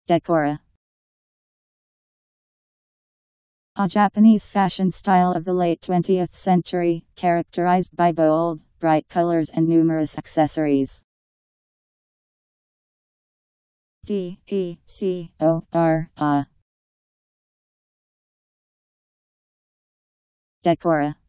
Decora. A Japanese fashion style of the late 20th century, characterized by bold, bright colors and numerous accessories. Decora. Decora.